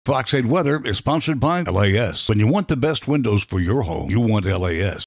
Fox 8 Weather is sponsored by LAS. When you want the best windows for your home, you want LAS.